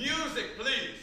Music, please.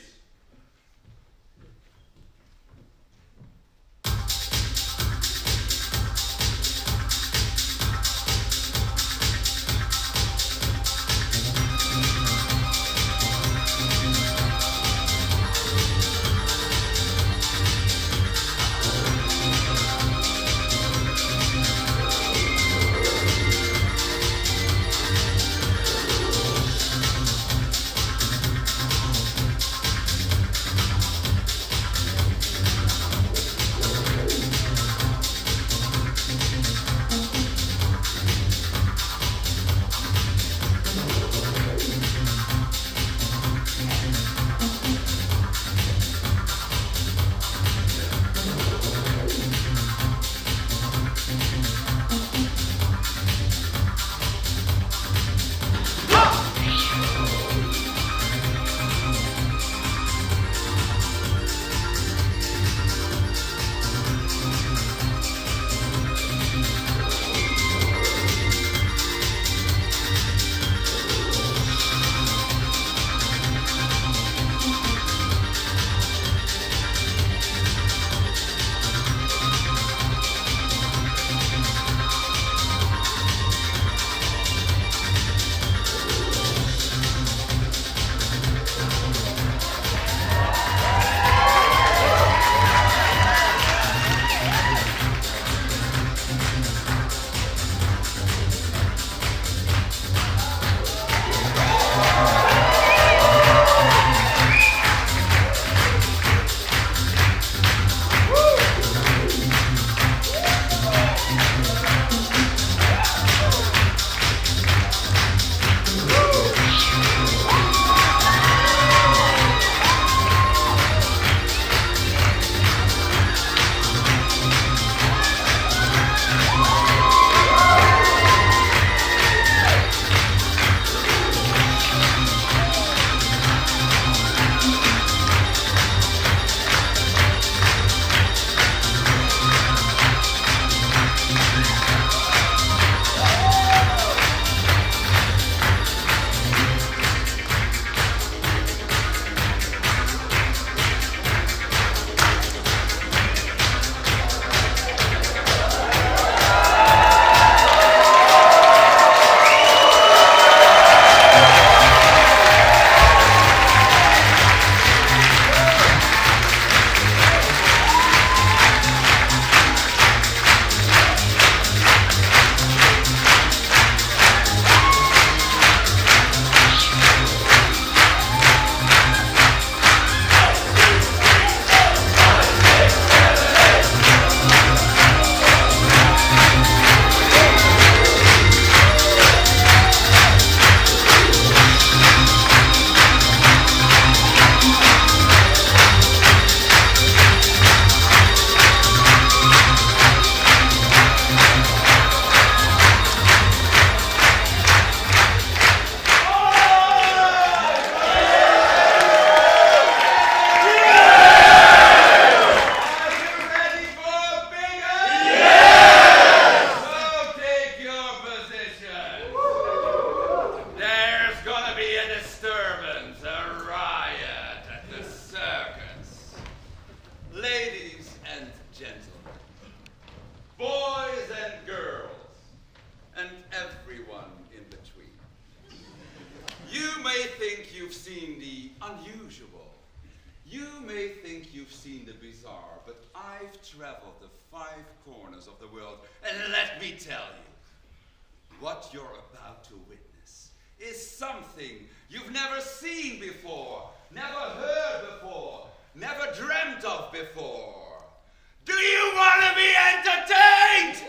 What you're about to witness is something you've never seen before, never heard before, never dreamt of before. Do you want to be entertained?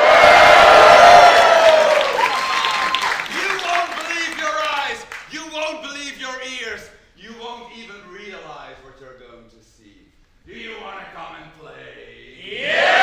You won't believe your eyes. You won't believe your ears. You won't even realize what you're going to see. Do you want to come and play? Yeah!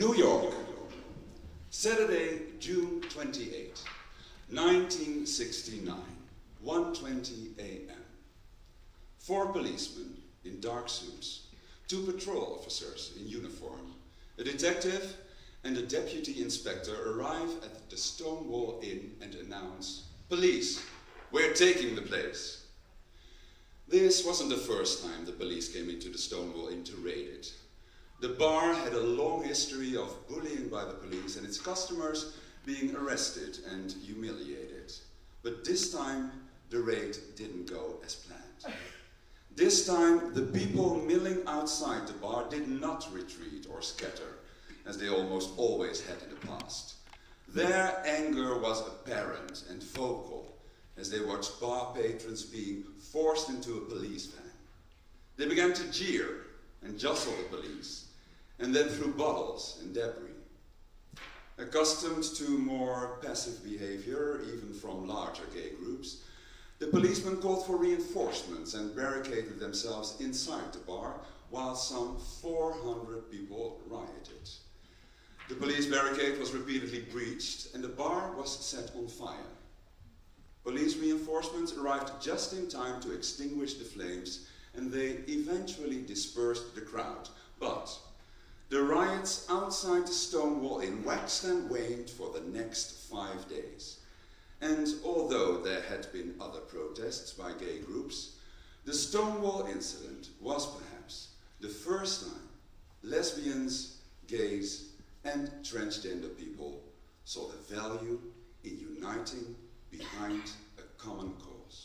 New York, Saturday, June 28, 1969, 1:20 a.m. 4 policemen in dark suits, 2 patrol officers in uniform, a detective and a deputy inspector arrive at the Stonewall Inn and announce, "Police, we're taking the place." This wasn't the first time the police came into the Stonewall Inn to raid it. The bar had a long history of bullying by the police and its customers being arrested and humiliated. But this time, the raid didn't go as planned. This time, the people milling outside the bar did not retreat or scatter, as they almost always had in the past. Their anger was apparent and vocal as they watched bar patrons being forced into a police van. They began to jeer and jostle the police, and then threw bottles and debris. Accustomed to more passive behavior, even from larger gay groups, the policemen called for reinforcements and barricaded themselves inside the bar, while some 400 people rioted. The police barricade was repeatedly breached, and the bar was set on fire. Police reinforcements arrived just in time to extinguish the flames, and they eventually dispersed the crowd. But the riots outside the Stonewall Inn waxed and waned for the next 5 days. And although there had been other protests by gay groups, the Stonewall incident was perhaps the first time lesbians, gays, and transgender people saw the value in uniting behind a common cause.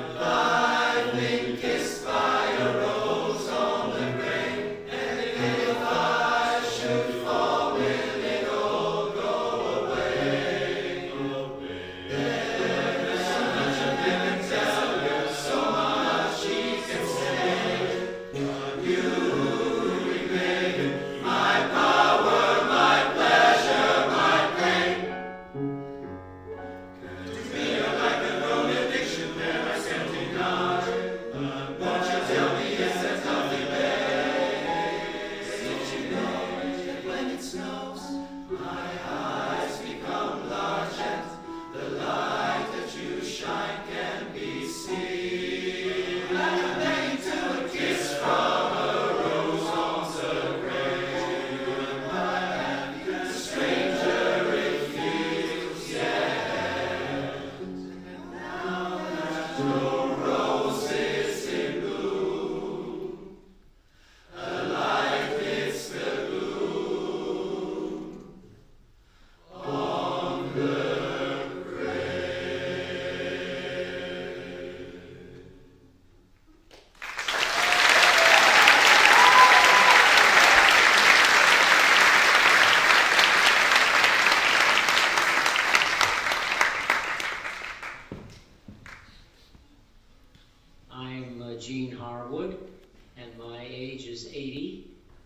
Gene Harwood, and my age is 80.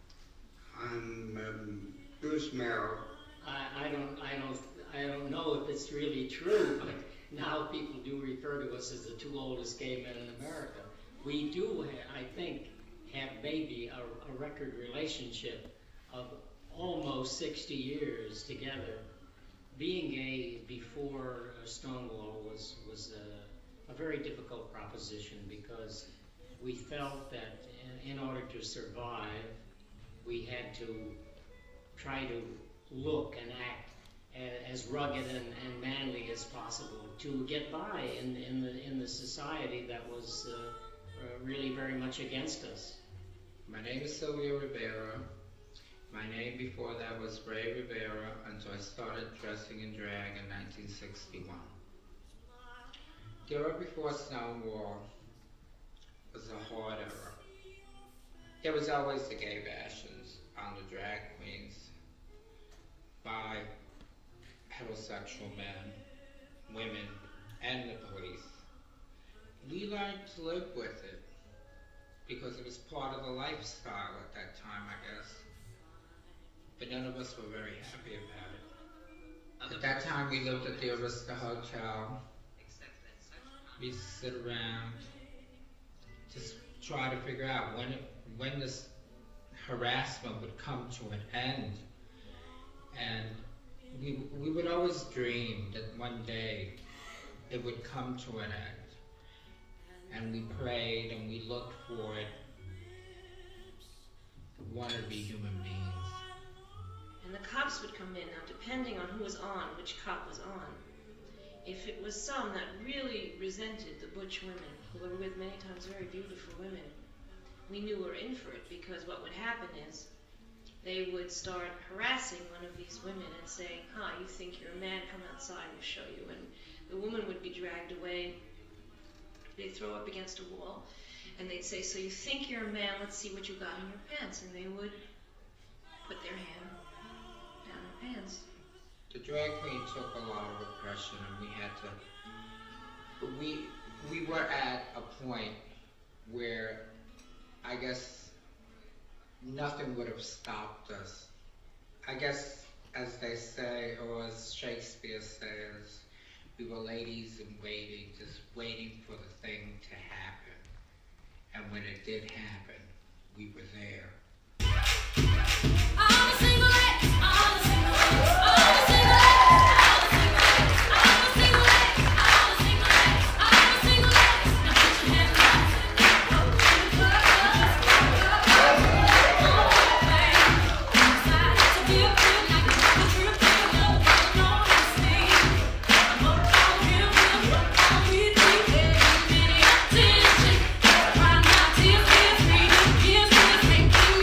I'm Bruce Merrill. I don't know if it's really true, but now people do refer to us as the two oldest gay men in America. We do, I think, have maybe a record relationship of almost 60 years together. Being gay before Stonewall was a very difficult proposition, because we felt that in order to survive, we had to try to look and act as rugged and manly as possible to get by in the society that was really very much against us. My name is Sylvia Rivera. My name before that was Ray Rivera until I started dressing in drag in 1961. The era before Stonewall was a hard era. There was always the gay bastions on the drag queens by heterosexual men, women, and the police. We learned to live with it because it was part of the lifestyle at that time, I guess. But none of us were very happy about it. At that time, we lived at the Arista Hotel. We sit around, just try to figure out when this harassment would come to an end. And we would always dream that one day it would come to an end. And we prayed and we looked for it. We wanted to be human beings. And the cops would come in, now depending on who was on, which cop was on. If it was some that really resented the butch women, who were with many times very beautiful women, we knew we were in for it, because what would happen is they would start harassing one of these women and saying, you think you're a man, come outside, we'll show you. And the woman would be dragged away. They'd throw up against a wall, and they'd say, so you think you're a man, let's see what you got in your pants. And they would put their hand down her pants. The drag queen took a lot of repression, and we had to, we were at a point where I guess nothing would have stopped us. I guess, as they say, or as Shakespeare says, we were ladies in waiting, just waiting for the thing to happen. And when it did happen, we were there. I'm a single lady, I'm a single lady, I'm a single lady, I'm a single lady, I'm a single lady, I'm a single lady, now put your hands up. Attention, cry my tears, give me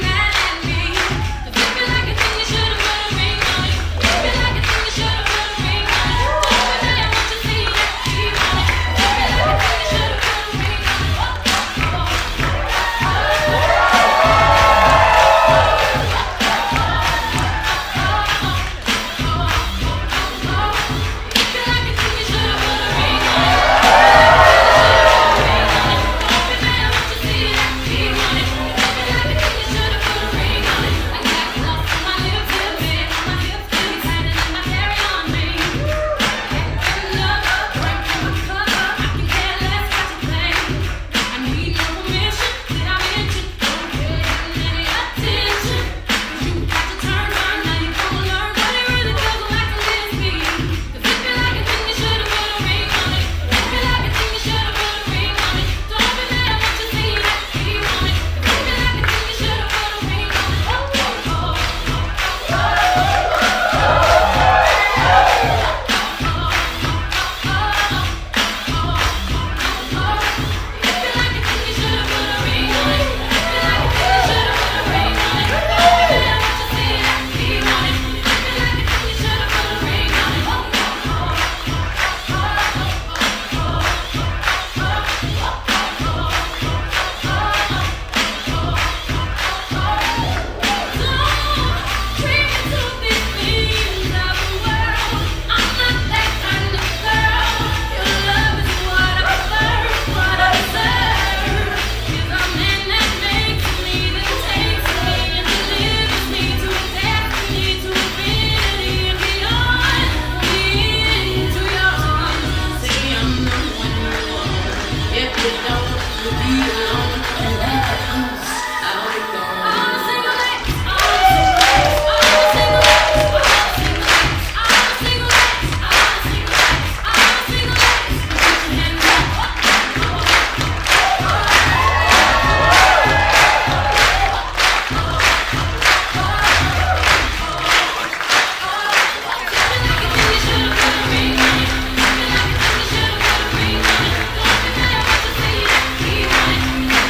Keep running.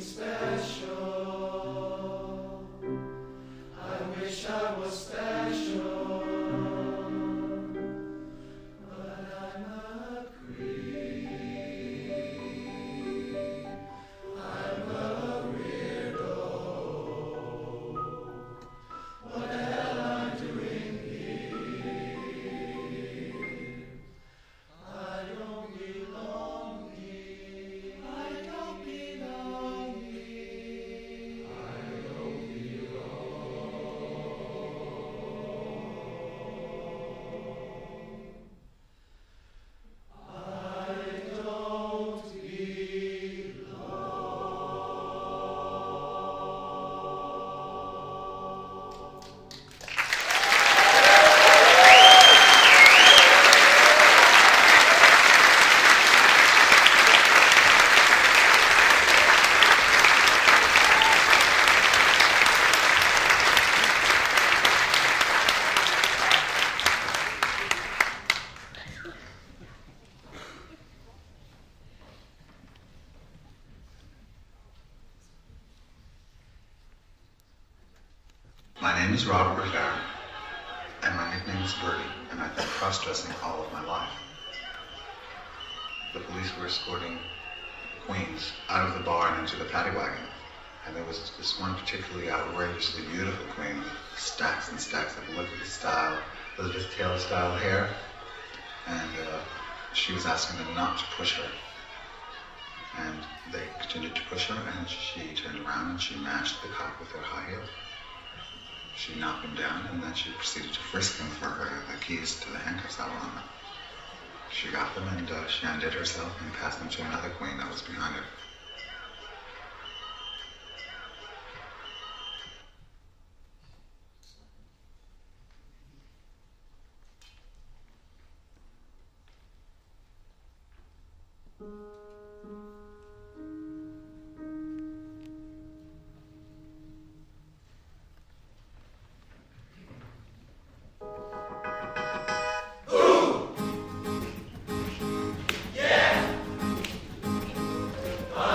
My name is Robert Rivera, and my nickname is Birdie, and I've been cross-dressing all of my life. The police were escorting queens out of the bar and into the paddy wagon, and there was this one particularly outrageously beautiful queen with stacks and stacks of Elizabeth Taylor style hair, and she was asking them not to push her. And they continued to push her, and she turned around and she mashed the cop with her high heel. She knocked him down, and then she proceeded to frisk him for the keys to the handcuffs that were on them. She got them, and she undid herself and passed them to another queen that was behind her. Yeah!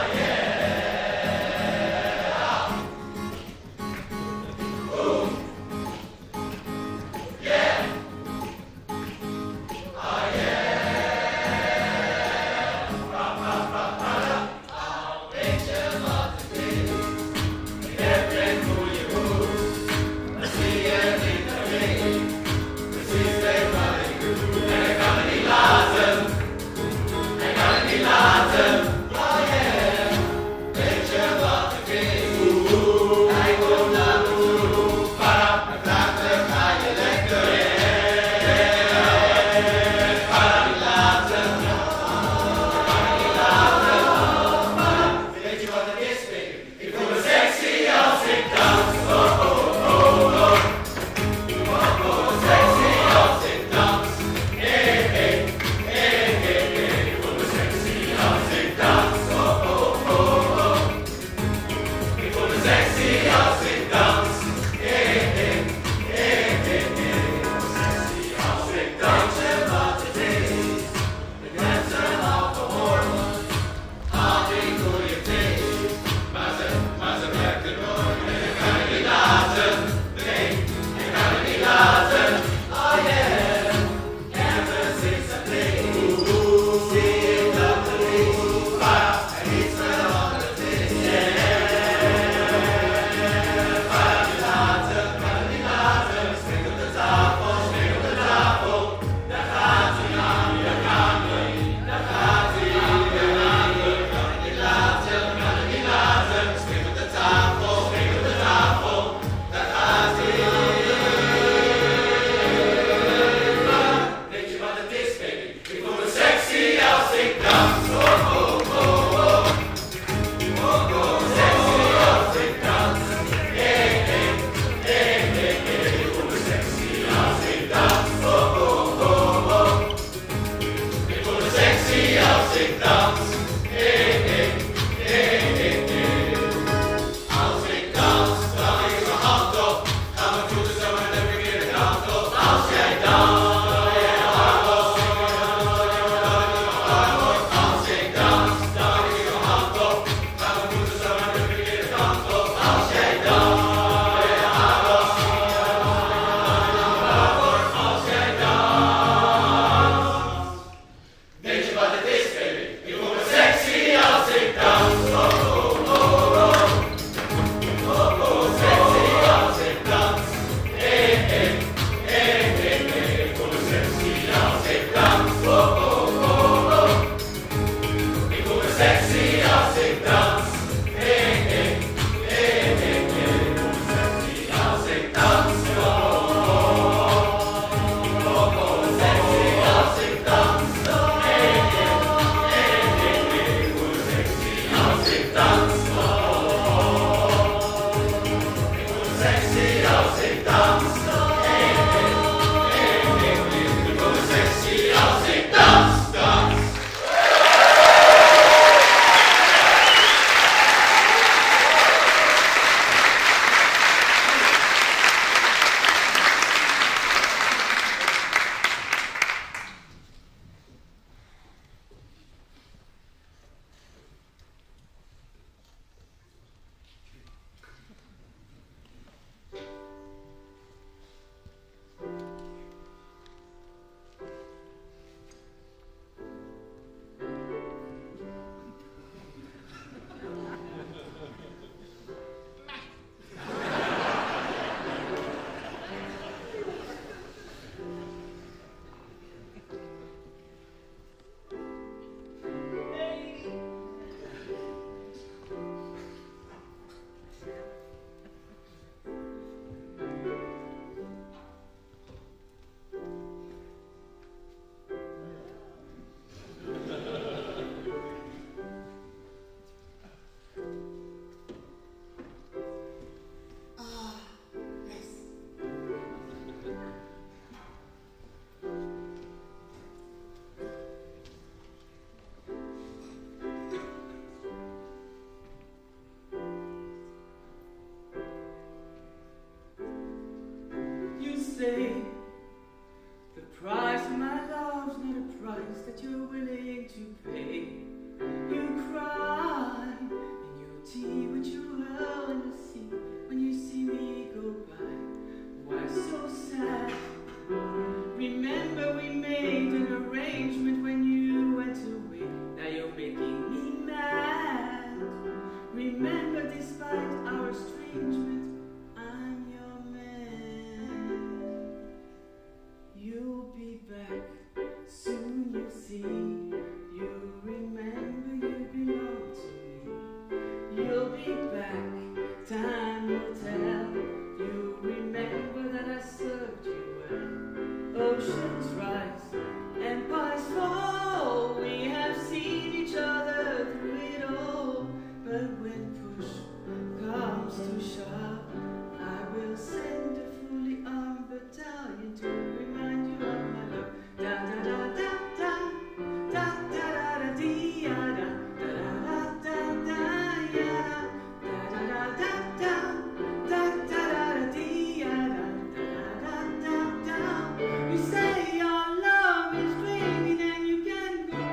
back, time will tell. You remember that I served you well. Oceans rise, empires fall. We have seen each other through it all. But when push comes to shove, I will send a fully armed battalion to remind you of my love. Da da da da da, da da da da dee da da da da da da ya da da da da da da da dee da da da da. You say your love is draining and you can go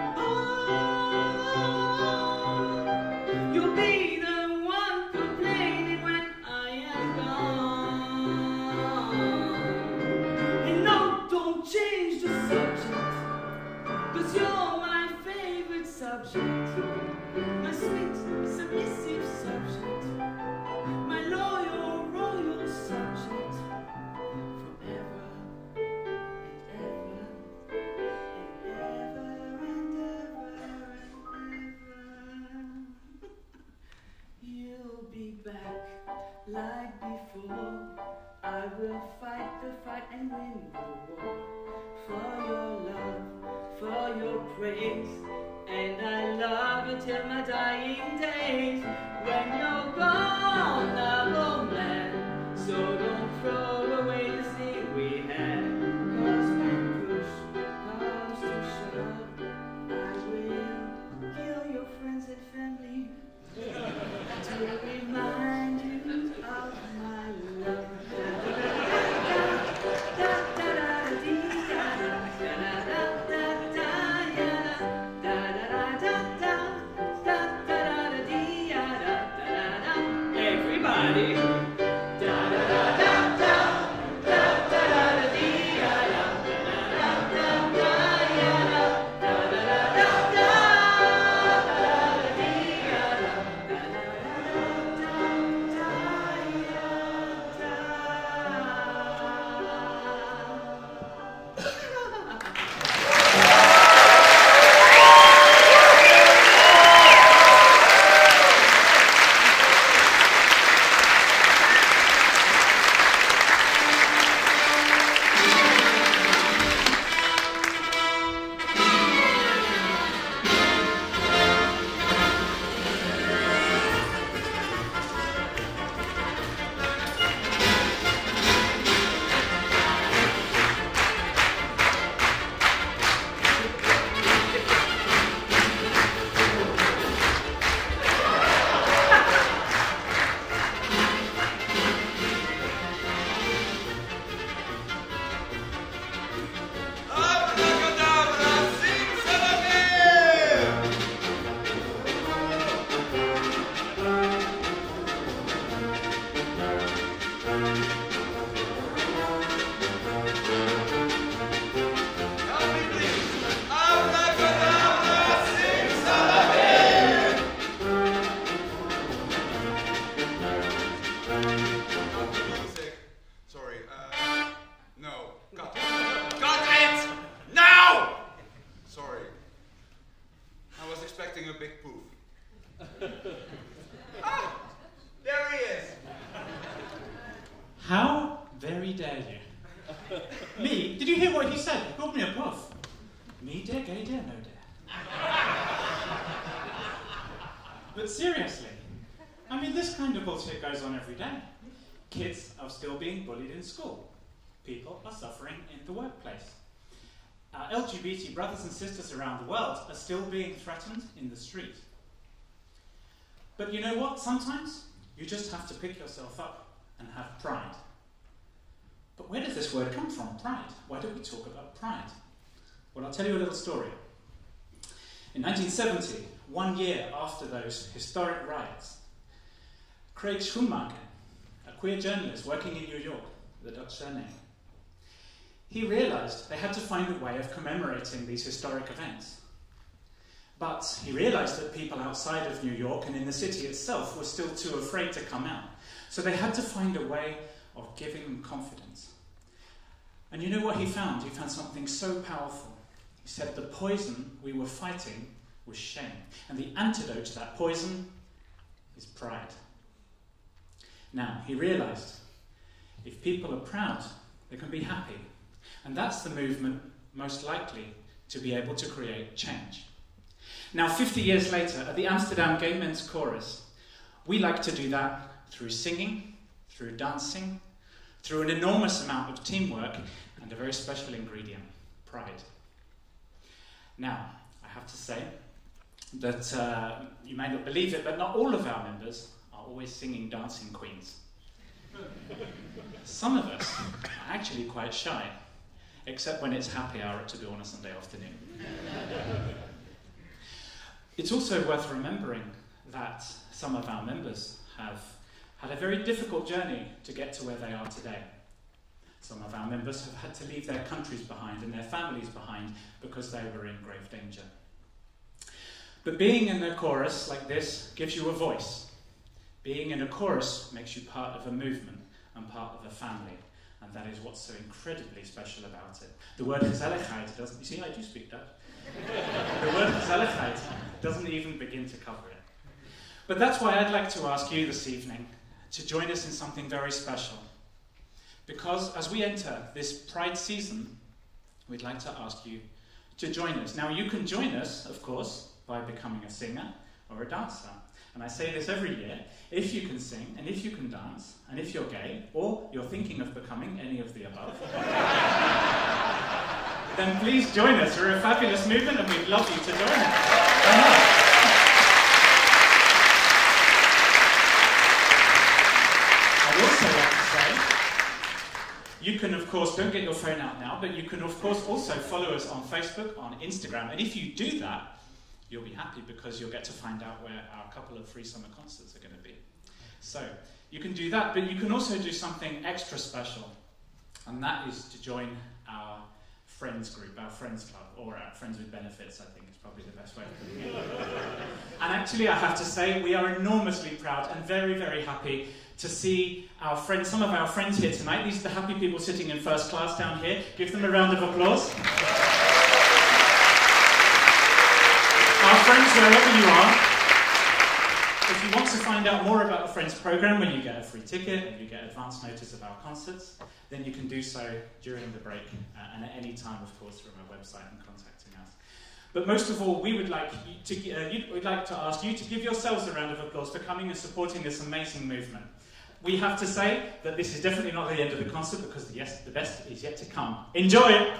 on. You'll be the one complaining when I am gone. And no, don't change the subject, 'cause you're my favorite subject. My sweet, submissive subject. My loyal, royal subject. Forever and ever and ever and ever and ever. You'll be back like before. I will fight the fight and win the war. For your love, for your praise. And I love you till my dying days. When you're gone, I'll go mad. So don't throw away the thing we had. 'Cause when push comes to shove, I will kill your friends and family to remind you of my love. Everybody. expecting a big poof. Ah, there he is. How very dare you? Me? Did you hear what he said? He called me a puff. Me dare, gay dare, no dare. But seriously, I mean, this kind of bullshit goes on every day. Kids are still being bullied in school. People are suffering in the workplace. Our LGBT brothers and sisters around the world are still being threatened in the street. But you know what? Sometimes you just have to pick yourself up and have pride. But where does this word come from, pride? Why don't we talk about pride? Well, I'll tell you a little story. In 1970, 1 year after those historic riots, Craig Schoenmaker, a queer journalist working in New York, with a Dutch surname, he realized they had to find a way of commemorating these historic events. But he realized that people outside of New York and in the city itself were still too afraid to come out. So they had to find a way of giving them confidence. And you know what he found? He found something so powerful. He said the poison we were fighting was shame. And the antidote to that poison is pride. Now, he realised if people are proud, they can be happy. And that's the movement most likely to be able to create change. Now, 50 years later, at the Amsterdam Gay Men's Chorus, we like to do that through singing, through dancing, through an enormous amount of teamwork, and a very special ingredient, pride. Now, I have to say that you may not believe it, but not all of our members are always singing dancing queens. Some of us are actually quite shy, except when it's happy hour at 2 on a Sunday afternoon. It's also worth remembering that some of our members have had a very difficult journey to get to where they are today. Some of our members have had to leave their countries behind and their families behind because they were in grave danger. But being in a chorus like this gives you a voice. Being in a chorus makes you part of a movement and part of a family. And that is what's so incredibly special about it. The word gezelligheid doesn't... You see, I do speak Dutch. The word gezelligheid doesn't even begin to cover it. But that's why I'd like to ask you this evening to join us in something very special. Because as we enter this Pride season, we'd like to ask you to join us. Now, you can join us, of course, by becoming a singer or a dancer. And I say this every year, if you can sing and if you can dance, and if you're gay, or you're thinking of becoming any of the above, then please join us. We're a fabulous movement and we'd love you to join us. I'd also like to say, you can, of course, don't get your phone out now, but you can, of course, also follow us on Facebook, on Instagram, and if you do that, you'll be happy because you'll get to find out where our couple of free summer concerts are going to be. So, you can do that, but you can also do something extra special, and that is to join our friends group, our friends club, or our Friends with Benefits, I think is probably the best way of putting it. And actually, I have to say, we are enormously proud and very, very happy to see our friends, some of our friends here tonight. These are the happy people sitting in first class down here. Give them a round of applause. Our friends, wherever you are, if you want to find out more about the Friends programme, when you get a free ticket and you get advance notice of our concerts, then you can do so during the break and at any time, of course, from our website and contacting us. But most of all, we would like to ask you to give yourselves a round of applause for coming and supporting this amazing movement. We have to say that this is definitely not the end of the concert because the best is yet to come. Enjoy it!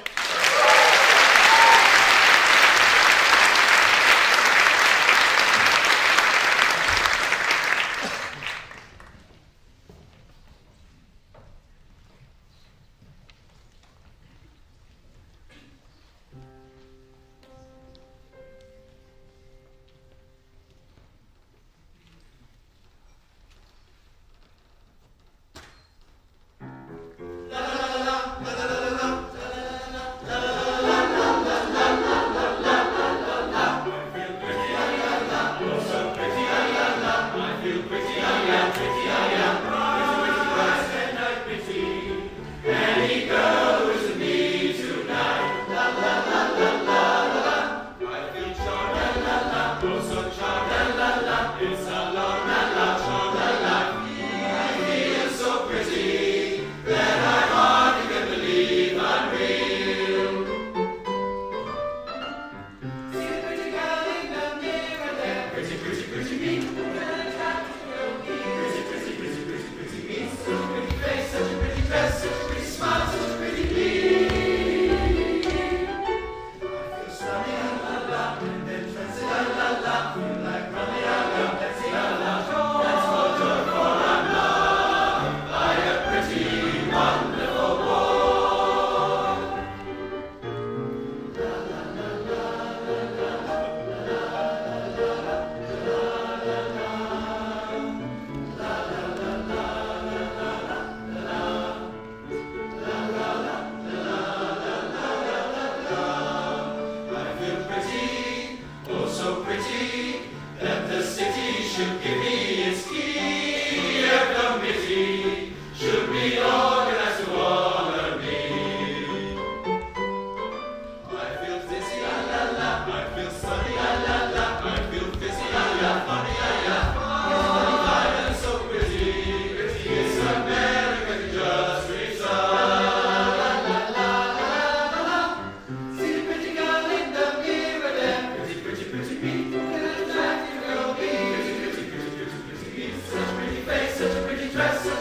Pretty, dress